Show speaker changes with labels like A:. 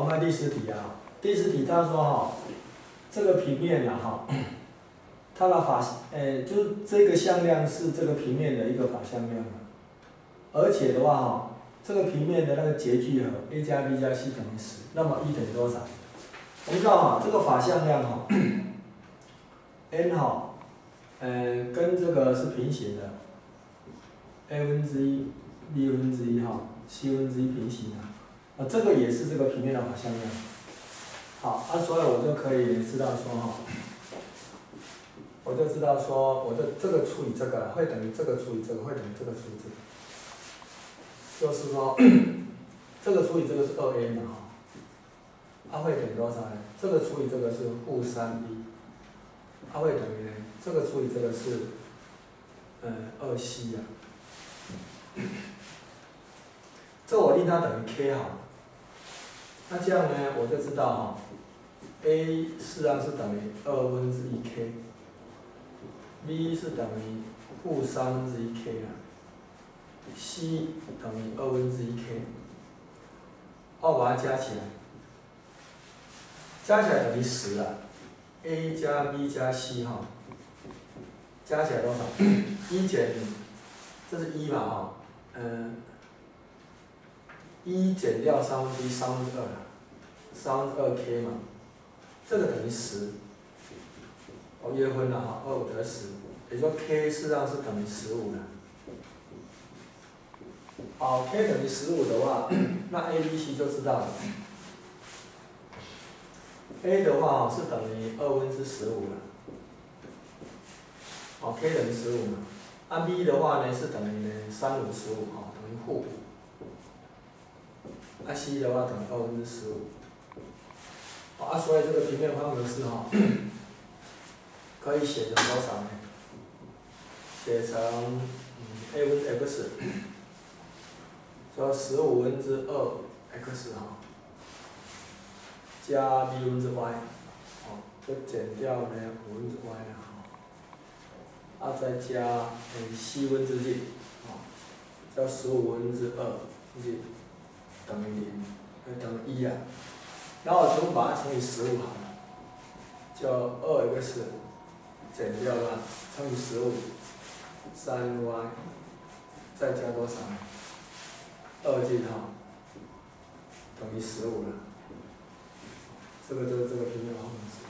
A: 们看第10题啊，第10题他说哈，这个平面啊哈，它的就是这个向量是这个平面的一个法向量，而且的话哈，这个平面的那个截距和 a 加 b 加 c 等于10，那么 e 等于多少？我们知道哈，这个法向量哈 ，n 哈，跟这个是平行的 ，a 分之一 b 分之一哈 ，c 分之一平行的，这个也是这个平面的法向量。好，所以我就可以知道说哈，我就知道说，我就这个除以这个会等于这个除以这个会等于这个除以这个，就是说这个除以这个是2n 的哈，会等于多少呢？这个除以这个是负3b，会等于呢？这个除以这个是2c 啊，这我令它等于 k 好，那这样呢我就知道哈。A 事实上是等于2分之一 k，B 是等于负3分之一 k 啊 ，C 等于2分之一 k， 我把它加起来，加起来等于10啊 ，A 加 B 加 C 哈，加起来多少？1减，这是1嘛哈，1减掉3分之一，3分之2啊，3分之2 k 嘛。这个等于10，我约分了哈，25得10，也就 k 事实上是等于15的。好 ，k 等于15的话，那 a、b、c 就知道了。a 的话是等于2分之15了，好 ，k 等于15嘛。按 b 的话呢是等于呢3、5、15哈，等于负5。按 c 的话等于2分之15。所以这个平面方程式哈，可以写成多少呢？写成a 分之 x， 说15分之2x 哈，加 b 分之 y， 就减掉呢5分之 y 了哈，再加c 分之 z， 叫15分之2 z 等于0，等于1啊。然后我全部把它乘以15好了，就2x 减掉了乘以15， 3y 再加多少？2z 哈，等于15了。这个就是这个平面方程式。